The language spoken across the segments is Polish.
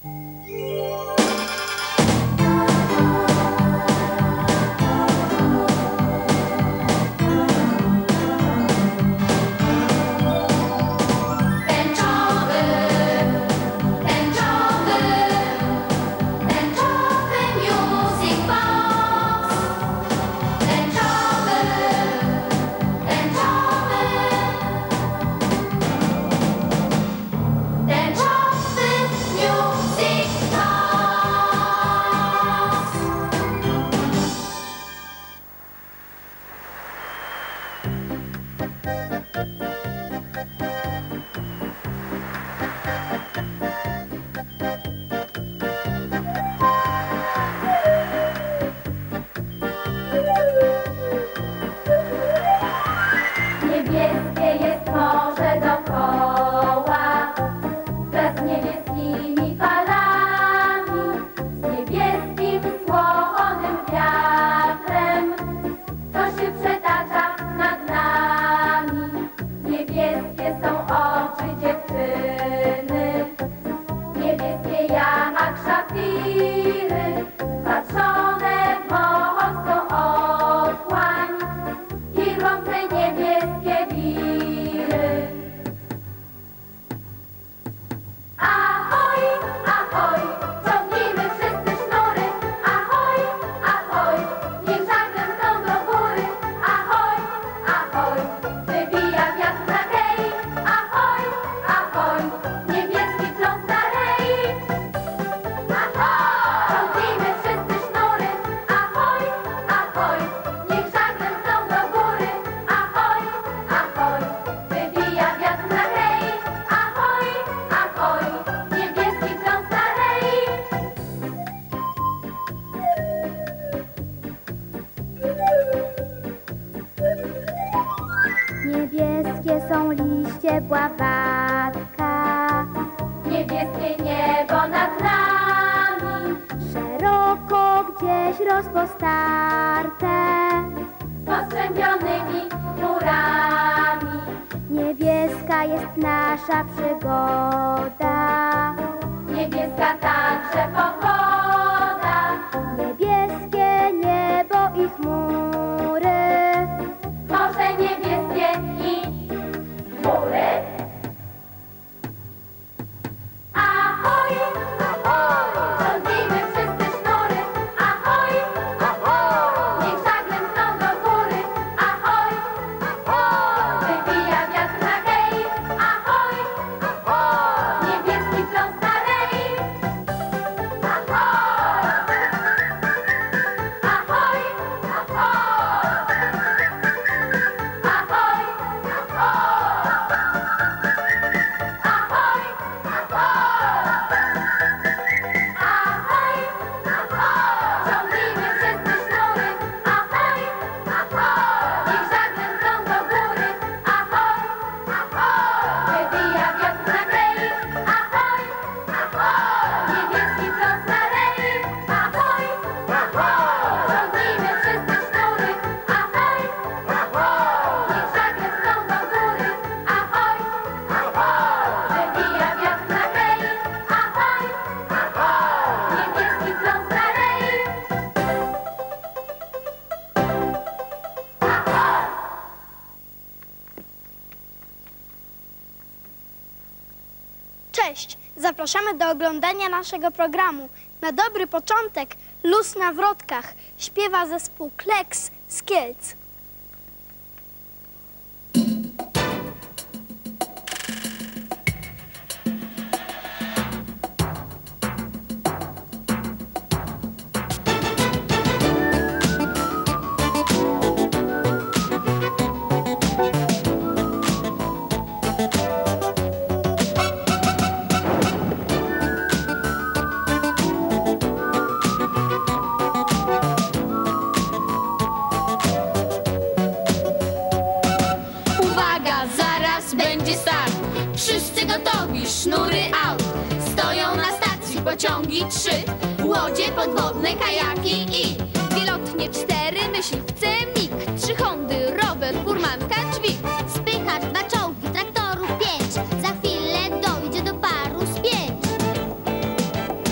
Niebieskie są liście bławatka, niebieskie niebo nad nami, szeroko gdzieś rozpostarte, z postrzępionymi chmurami. Niebieska jest nasza przygoda, niebieska także pogoda, niebieskie niebo i chmury, morze niebieskie i góry. Ahoj, ahoj, ciągnijmy wszyscy sznury. Ahoj, ahoj, niech żagle mkną do góry. Ahoj, ahoj, wybija wiatr na hej. Ahoj, ahoj, niebieski pląs na rej. Ahoj, ahoj, ahoj, ciągnijmy wszyscy sznury. Ahoj, ahoj, niech żagle mkną do góry. Ahoj, ahoj, wybija wiatr na hej. Ahoj, ahoj, niebieski pląs na rej. Ahoj, ahoj, ciągnijmy wszyscy sznury. Ahoj, ahoj, niech żagle mkną do góry. Ahoj, ahoj, wybija wiatr na hej. Ahoj, ahoj, niebieski pląs na rej. Cześć! Zapraszamy do oglądania naszego programu. Na dobry początek Luz na wrotkach śpiewa zespół Kleks z Kielc. Uwaga, zaraz będzie start. Wszyscy gotowi, sznury out. Stoją na stacji pociągi 3, łodzie podwodne, kajaki i dwie lotnie 4, myśliwce, mig, 3 Hondy, rower, furmanka, dźwig, Spychacz, 2 czołgi, traktorów 5, za chwilę dojdzie do paru z 5.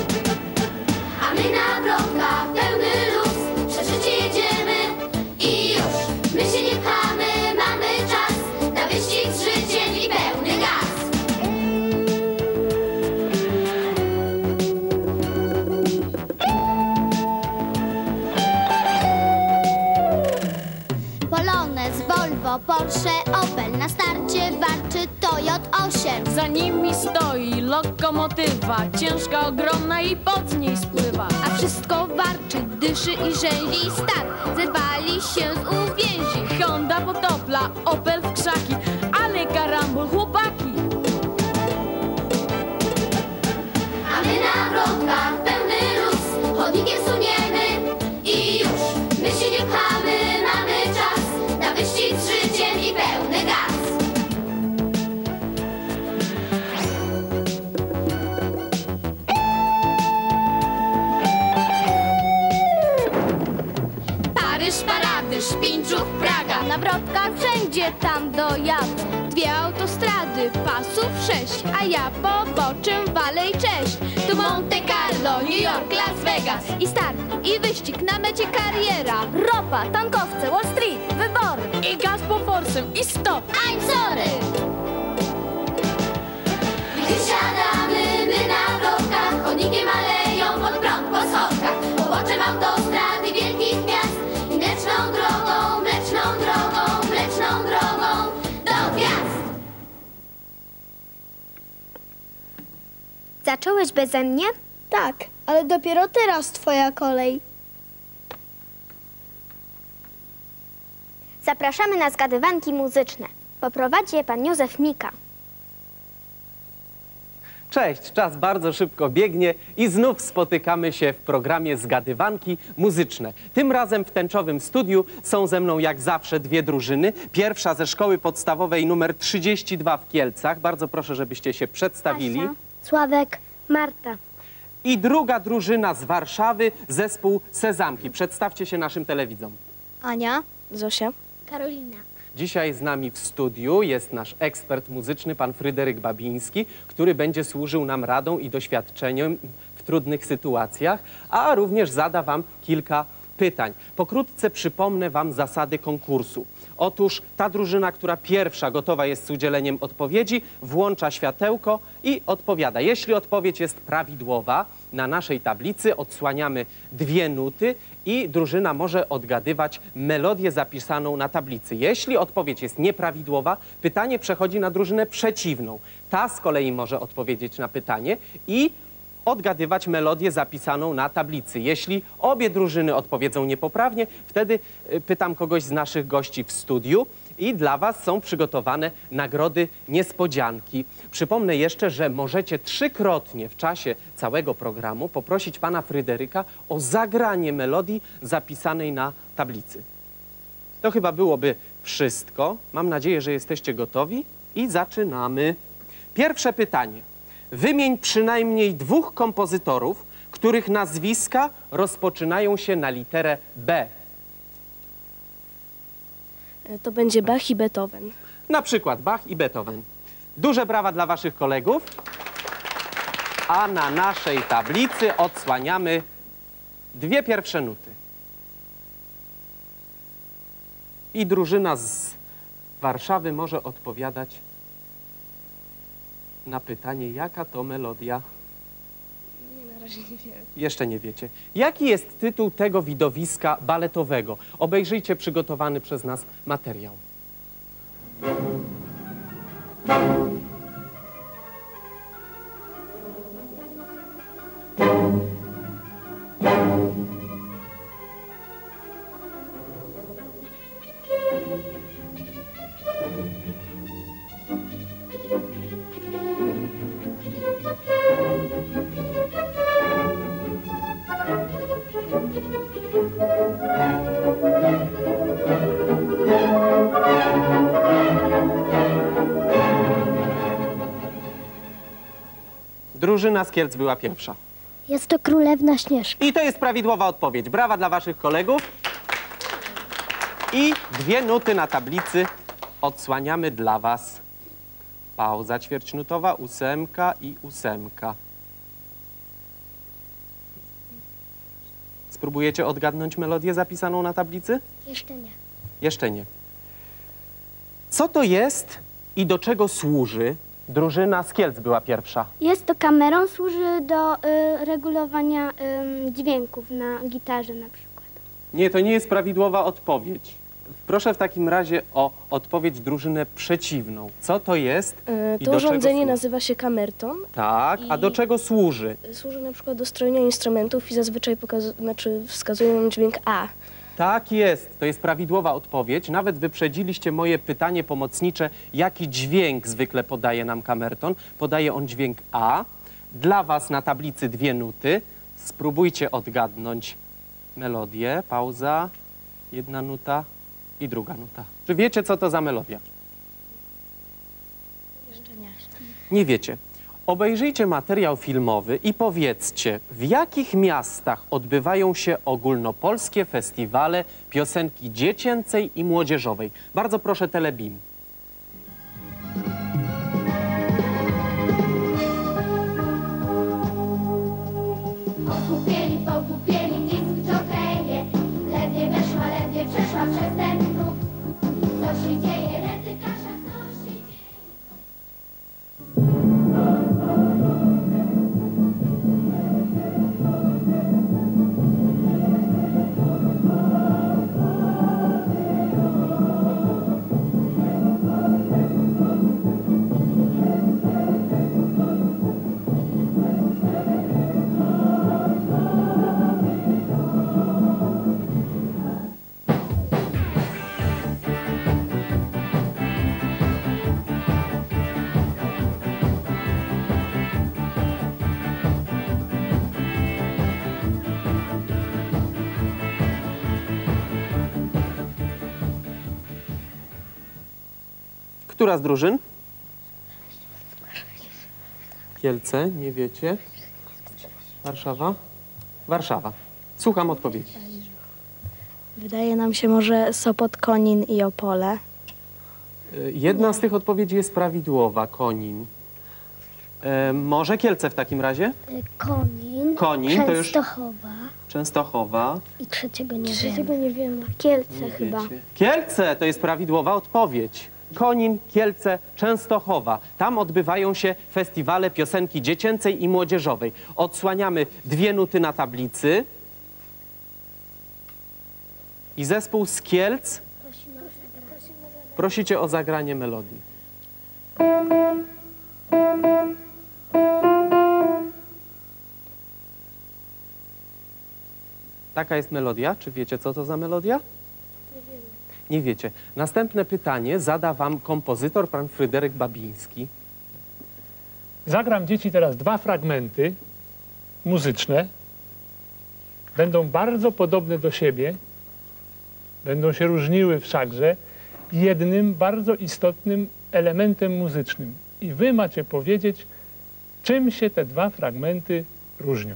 Za nimi stoi lokomotywa, ciężka, ogromna i pod niej spływa. A wszystko warczy, dyszy i rzęzi i star. Zerwali się z uwięzi. Honda potopla, Opel w krzaki, ale karambol, chłopaki. A my na wrotkach pełny luz, chodnikiem suniemy i już. My się nie pchamy, mamy czas na wyścig z życiem i pełny gaz. Paryż, parady, Szpińczów, Praga. Na wrotkach wszędzie tam dojadę. 2 autostrady, pasów 6, a ja poboczem walę i cześć. Tu Monte Carlo, New York, Las Vegas. I start, i wyścig, na mecie kariera. Ropa, tankowce, Wall Street, wybory. I gaz po forsem, i stop. I'm sorry. Gdy siadamy my na wrotkach, chodnikiem aleją pod prąd po schodkach. Poboczem autostrady wielkich miast i mleczną drogą, mleczną drogą, mleczną drogą do gwiazd. Zacząłeś beze mnie? Tak, ale dopiero teraz twoja kolej. Zapraszamy na zgadywanki muzyczne. Poprowadzi je pan Józef Mika. Cześć, czas bardzo szybko biegnie i znów spotykamy się w programie Zgadywanki Muzyczne. Tym razem w tęczowym studiu są ze mną jak zawsze 2 drużyny. Pierwsza ze szkoły podstawowej numer 32 w Kielcach. Bardzo proszę, żebyście się przedstawili. Asia, Sławek, Marta. I druga drużyna z Warszawy, zespół Sezamki. Przedstawcie się naszym telewidzom. Ania, Zosia. Karolina. Dzisiaj z nami w studiu jest nasz ekspert muzyczny, pan Fryderyk Babiński, który będzie służył nam radą i doświadczeniem w trudnych sytuacjach, a również zada wam kilka pytań. Pokrótce przypomnę wam zasady konkursu. Otóż ta drużyna, która pierwsza gotowa jest z udzieleniem odpowiedzi, włącza światełko i odpowiada. Jeśli odpowiedź jest prawidłowa, na naszej tablicy odsłaniamy 2 nuty i drużyna może odgadywać melodię zapisaną na tablicy. Jeśli odpowiedź jest nieprawidłowa, pytanie przechodzi na drużynę przeciwną. Ta z kolei może odpowiedzieć na pytanie i odgadywać melodię zapisaną na tablicy. Jeśli obie drużyny odpowiedzą niepoprawnie, wtedy pytam kogoś z naszych gości w studiu i dla was są przygotowane nagrody niespodzianki. Przypomnę jeszcze, że możecie 3-krotnie w czasie całego programu poprosić pana Fryderyka o zagranie melodii zapisanej na tablicy. To chyba byłoby wszystko. Mam nadzieję, że jesteście gotowi i zaczynamy. Pierwsze pytanie. Wymień przynajmniej 2 kompozytorów, których nazwiska rozpoczynają się na literę B. To będzie Bach i Beethoven. Na przykład Bach i Beethoven. Duże brawa dla waszych kolegów. A na naszej tablicy odsłaniamy 2 pierwsze nuty. I drużyna z Warszawy może odpowiadać na pytanie, jaka to melodia. Nie, na razie nie wiem. Jeszcze nie wiecie. Jaki jest tytuł tego widowiska baletowego? Obejrzyjcie przygotowany przez nas materiał. Drużyna z Kielc była pierwsza. Jest to Królewna Śnieżka. I to jest prawidłowa odpowiedź. Brawa dla waszych kolegów. I 2 nuty na tablicy odsłaniamy dla was. Pauza ćwierćnutowa, 8 i 8. Spróbujecie odgadnąć melodię zapisaną na tablicy? Jeszcze nie. Jeszcze nie. Co to jest i do czego służy? Drużyna z Kielc była pierwsza. Jest to kamerą, służy do regulowania dźwięków na gitarze na przykład. Nie, to nie jest prawidłowa odpowiedź. Proszę w takim razie o odpowiedź drużynę przeciwną. Co to jest i To do czego urządzenie służy? nazywa się kamerton. Tak, a do czego służy? Służy na przykład do strojenia instrumentów i zazwyczaj wskazuje nam dźwięk A. Tak jest, to jest prawidłowa odpowiedź. Nawet wyprzedziliście moje pytanie pomocnicze, jaki dźwięk zwykle podaje nam kamerton. Podaje on dźwięk A. Dla was na tablicy 2 nuty. Spróbujcie odgadnąć melodię. Pauza, 1 nuta i 2 nuta. Czy wiecie, co to za melodia? Jeszcze nie. Nie wiecie. Obejrzyjcie materiał filmowy i powiedzcie, w jakich miastach odbywają się ogólnopolskie festiwale piosenki dziecięcej i młodzieżowej. Bardzo proszę Telebim. Ogłupieli, nic jokreje. Ledwie weszła, ledwie przeszła przez ten próg. Co się dzieje, rety kasza, co się dzieje? Która z drużyn? Kielce, nie wiecie. Warszawa? Warszawa. Słucham odpowiedzi. Wydaje nam się może Sopot, Konin i Opole. Jedna z tych odpowiedzi jest prawidłowa, Konin. Może Kielce w takim razie? Konin, Konin, to już Częstochowa Częstochowa. i trzeciego nie Trzeciego nie wiemy. Kielce Nie chyba. wiecie. Kielce to jest prawidłowa odpowiedź. Konin, Kielce, Częstochowa. Tam odbywają się festiwale piosenki dziecięcej i młodzieżowej. Odsłaniamy 2 nuty na tablicy. I zespół z Kielc prosicie o zagranie melodii. Taka jest melodia. Czy wiecie, co to za melodia? Nie wiecie. Następne pytanie zada wam kompozytor, pan Fryderyk Babiński. Zagram dzieci teraz 2 fragmenty muzyczne. Będą bardzo podobne do siebie. Będą się różniły wszakże jednym bardzo istotnym elementem muzycznym. I wy macie powiedzieć, czym się te 2 fragmenty różnią.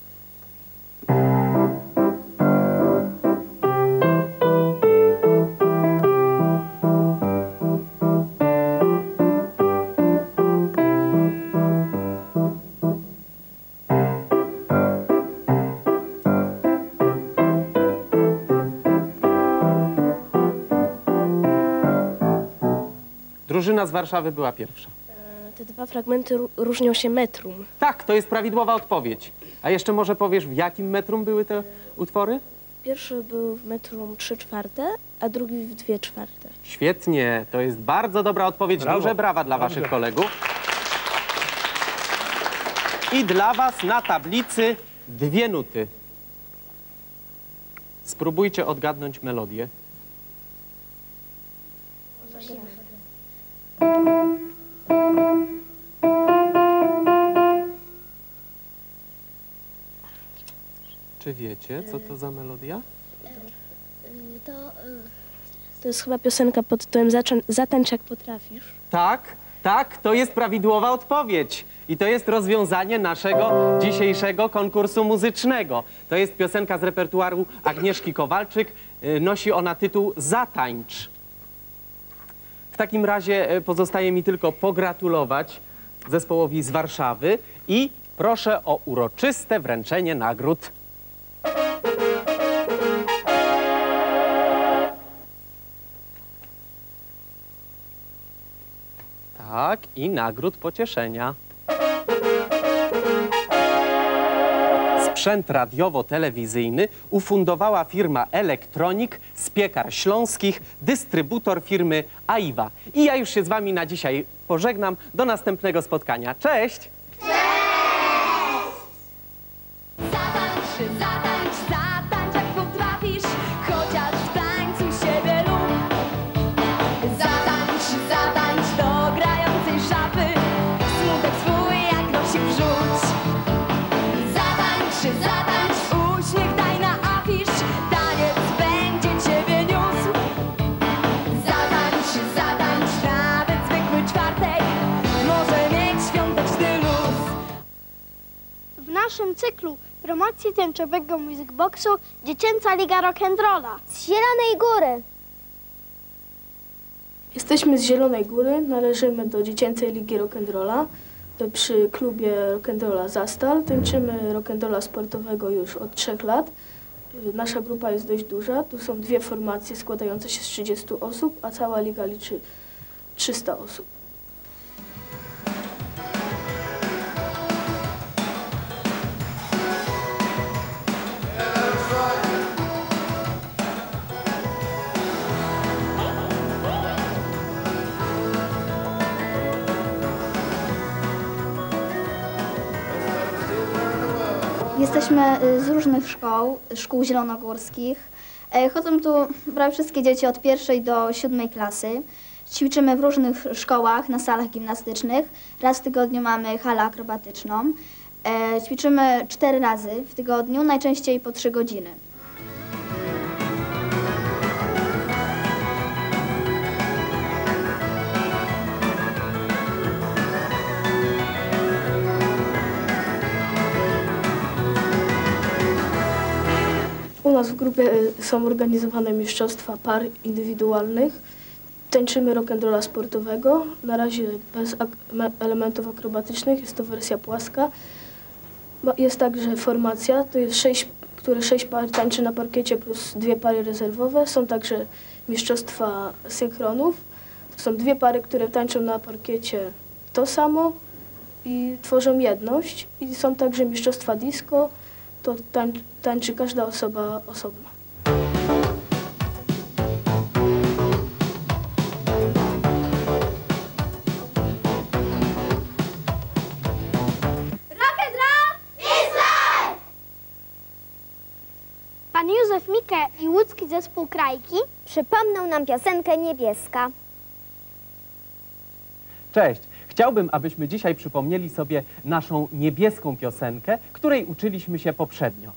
Drużyna z Warszawy była pierwsza. Te 2 fragmenty różnią się metrum. Tak, to jest prawidłowa odpowiedź. A jeszcze może powiesz, w jakim metrum były te utwory? Pierwszy był w metrum 3/4, a drugi w 2/4. Świetnie, to jest bardzo dobra odpowiedź. Brawo. Duże brawa dla Dobrze. waszych kolegów. I dla was na tablicy 2 nuty. Spróbujcie odgadnąć melodię. Czy wiecie, co to za melodia? To jest chyba piosenka pod tytułem Zatańcz jak potrafisz. Tak, tak, to jest prawidłowa odpowiedź. I to jest rozwiązanie naszego dzisiejszego konkursu muzycznego. To jest piosenka z repertuaru Agnieszki Kowalczyk. Nosi ona tytuł Zatańcz. W takim razie pozostaje mi tylko pogratulować zespołowi z Warszawy i proszę o uroczyste wręczenie nagród. Tak, i nagród pocieszenia. Z Sprzęt radiowo-telewizyjny ufundowała firma Elektronik z Piekar Śląskich, dystrybutor firmy AIWA. I ja już się z wami na dzisiaj pożegnam. Do następnego spotkania. Cześć! Zatańcz, zatańcz, zatańcz jak potrafisz, chociaż w tańcu siebie lub. Zatańcz, zatańcz do grającej szafy, smutek swój jak nosik wrzuć. Zatańcz, zatańcz, uśmiech daj na afisz, taniec będzie ciebie niósł. Zatańcz, zatańcz, nawet zwykły czwartek może mieć świąteczny luz. W naszym cyklu promocji tęczowego Music Boxu Dziecięca Liga Rock'n'Rolla z Zielonej Góry. Jesteśmy z Zielonej Góry, należymy do Dziecięcej Ligi Rock'n'Rolla. Przy klubie Rock'n'Rolla Zastal tańczymy rock'n'rolla sportowego już od 3 lat. Nasza grupa jest dość duża, tu są 2 formacje składające się z 30 osób, a cała liga liczy 300 osób. Jesteśmy z różnych szkół zielonogórskich. Chodzą tu prawie wszystkie dzieci od 1. do 7. klasy. Ćwiczymy w różnych szkołach, na salach gimnastycznych. Raz w tygodniu mamy halę akrobatyczną. Ćwiczymy 4 razy w tygodniu, najczęściej po 3 godziny. U nas w grupie są organizowane mistrzostwa par indywidualnych. Tańczymy rock'n'rolla sportowego, na razie bez elementów akrobatycznych, jest to wersja płaska. Jest także formacja, to jest 6 par tańczy na parkiecie plus 2 pary rezerwowe. Są także mistrzostwa synchronów. To są 2 pary, które tańczą na parkiecie to samo i tworzą jedność. I są także mistrzostwa disco, to tańczy każda osoba osobno. Pan Józef Mikę i łódzki zespół Krajki Przypomną nam piosenkę Niebieska. Cześć! Chciałbym, abyśmy dzisiaj przypomnieli sobie naszą niebieską piosenkę, której uczyliśmy się poprzednio.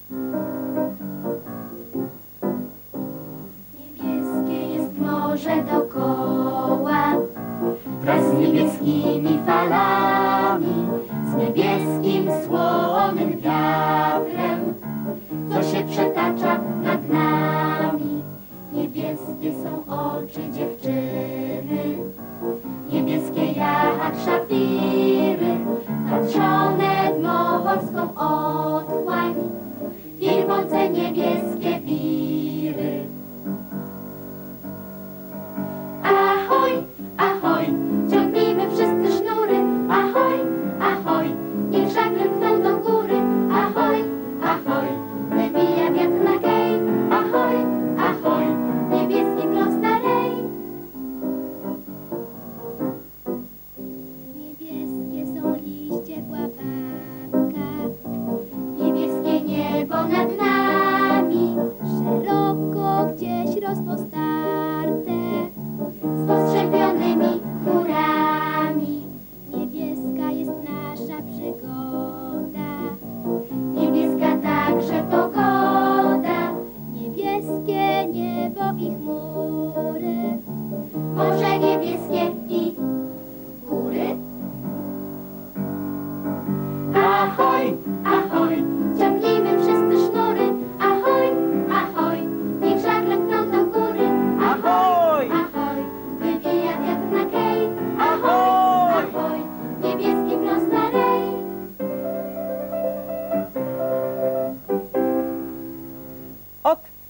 Niebieskie jest morze dokoła, wraz z niebieskimi falami, z niebieskim słonym wiatrem, co się przetacza nad nami. Niebieskie są oczy dziewczyny, niebieskie jak szafiry, patrzone w morską otchłań, wirujące niebieskie wiry. Ahoj, ahoj, ciągnijmy wszyscy sznury, ahoj, ahoj, niech żagle tną do góry, ahoj, ahoj, wybija wiatr na gej, ahoj, ahoj, niebieski klos na rej. Niebieskie są liście w łapach.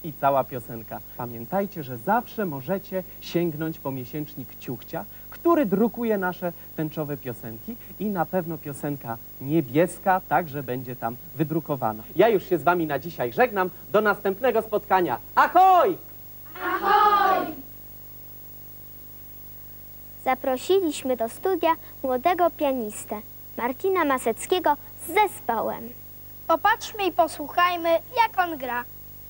i cała piosenka. Pamiętajcie, że zawsze możecie sięgnąć po miesięcznik Ciuchcia, który drukuje nasze tęczowe piosenki i na pewno piosenka niebieska także będzie tam wydrukowana. Ja już się z wami na dzisiaj żegnam. Do następnego spotkania. Ahoj! Zaprosiliśmy do studia młodego pianistę Marcina Maseckiego z zespołem. Popatrzmy i posłuchajmy, jak on gra.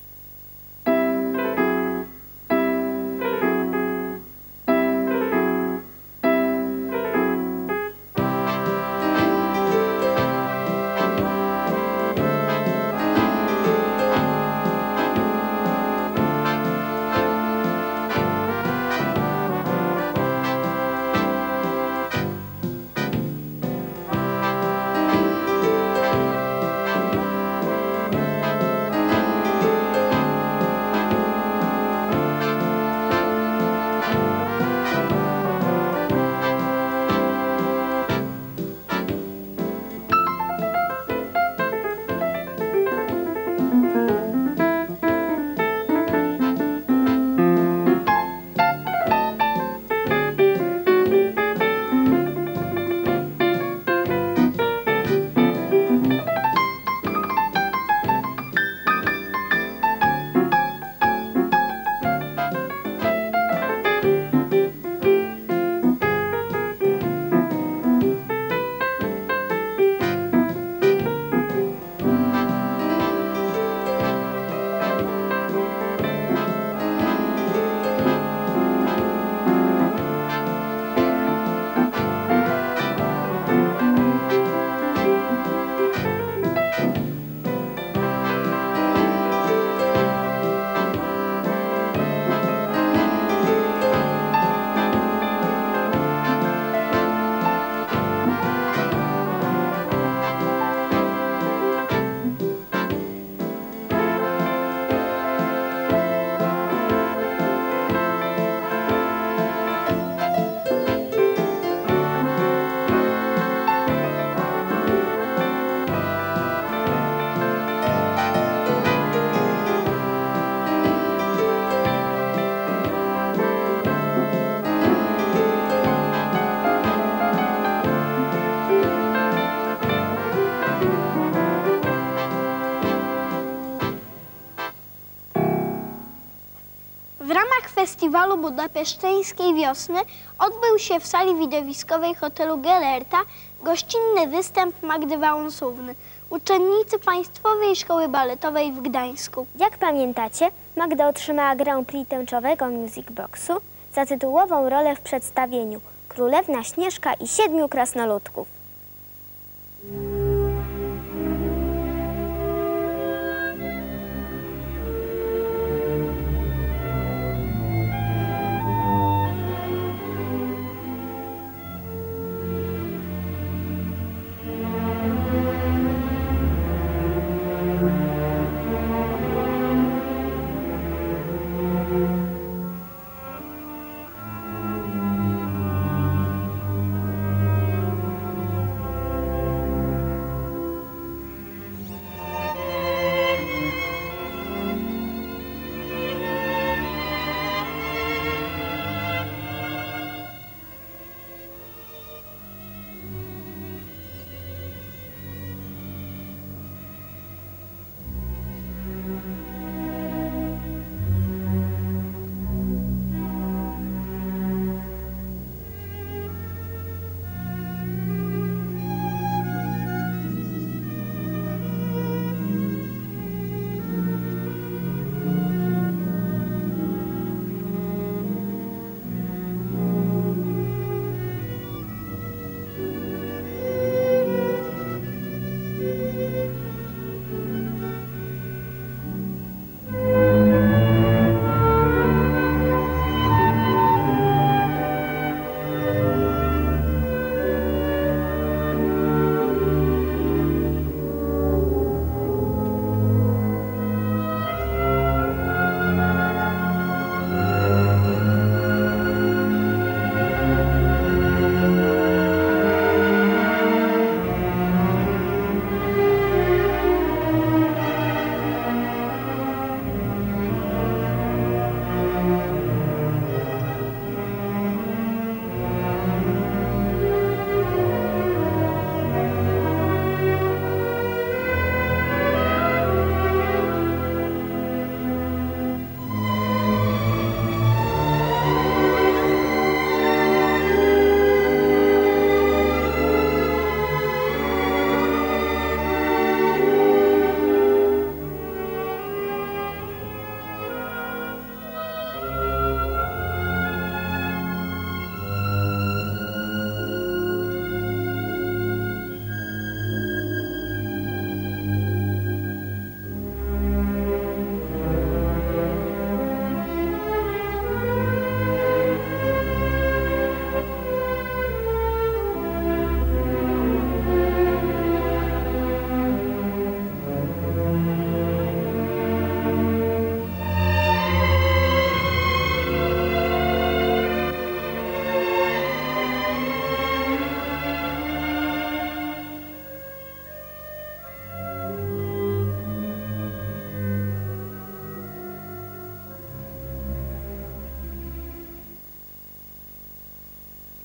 W ramach festiwalu budapeszteńskiej wiosny odbył się w sali widowiskowej hotelu Gelerta gościnny występ Magdy Wałęsówny, uczennicy Państwowej Szkoły Baletowej w Gdańsku. Jak pamiętacie, Magda otrzymała Grand Prix tęczowego Music Boxu za tytułową rolę w przedstawieniu Królewna Śnieżka i 7 krasnoludków.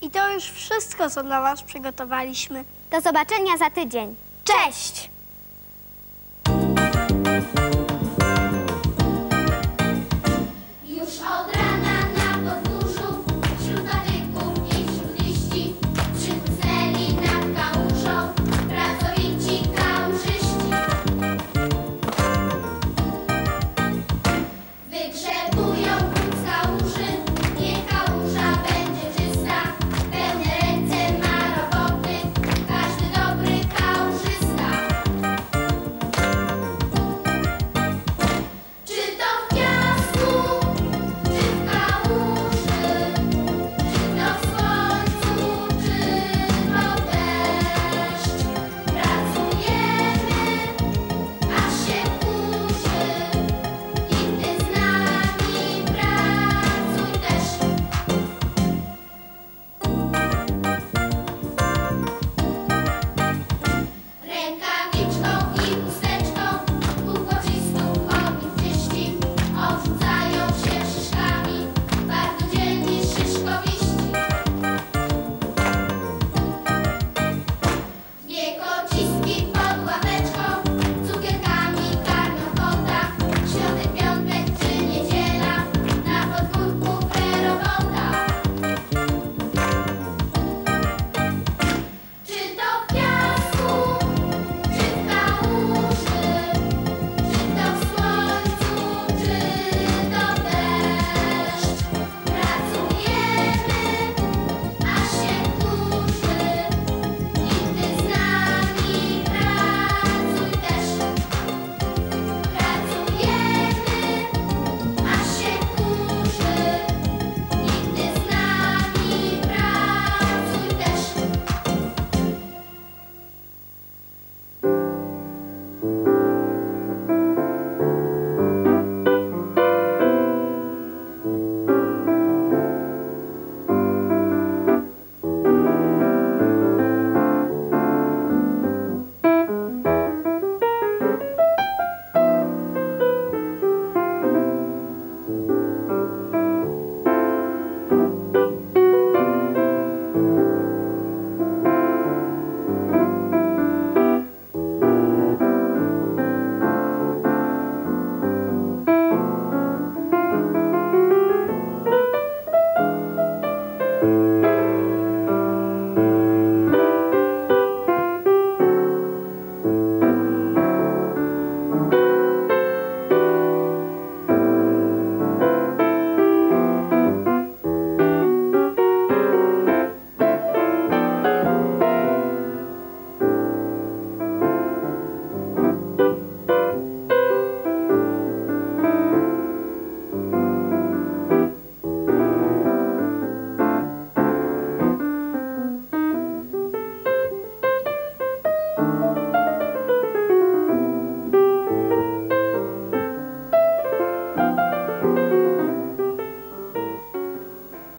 I to już wszystko, co dla Was przygotowaliśmy. Do zobaczenia za tydzień. Cześć!